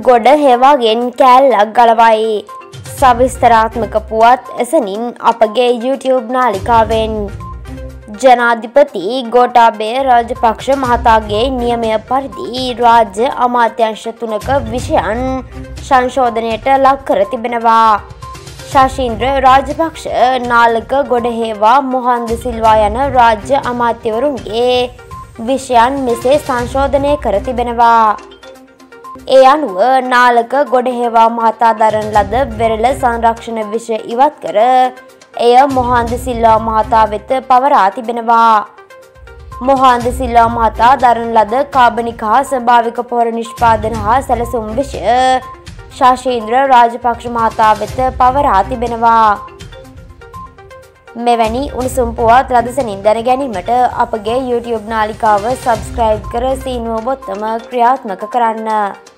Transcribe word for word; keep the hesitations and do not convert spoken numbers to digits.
ගොඩ හෙවාගෙන් කෑල්ලක් ගලවයි. සවිස්තරාත්මක පුවත් එසනින් අපගේ YouTube නාලිකාවෙන්. ජනාධිපති ගෝඨාභය රාජපක්ෂ මහතාගේ නියමය පරිදි රාජ්‍ය අමාත්‍යාංශ තුනක විෂයන් සංශෝධනයට ලක් කර තිබෙනවා. ශෂීන්ද්‍ර රාජපක්ෂ, නාලක ගොඩහේවා, මොහන්ද සිල්වා යන රාජ්‍ය අමාත්‍යවරුන්ගේ විෂයන් මෙසේ සංශෝධනය කර තිබෙනවා. ඒ අනුව නාලක ගොඩහේවා මහතා දරන ලද වෙරළ සංරක්ෂණ විෂය ඉවත් කර එය මොහන්ද සිල්වා මහතා වෙත පවරා තිබෙනවා. මොහන්ද සිල්වා මහතා දරන ලද කාබනික හා ස්වභාවික පොහොර නිෂ්පාදන හා සැලසුම් විෂය ශෂීන්ද්‍ර රාජපක්ෂ මහතා වෙත පවරා තිබෙනවා. මෙවැනි උණුසුම් පුවත් රදසනින් දැන ගැනීමට අපගේ YouTube නාලිකාව සබ්ස්ක්‍රයිබ් කර සීනුව බොත්තම ක්‍රියාත්මක කරන්න.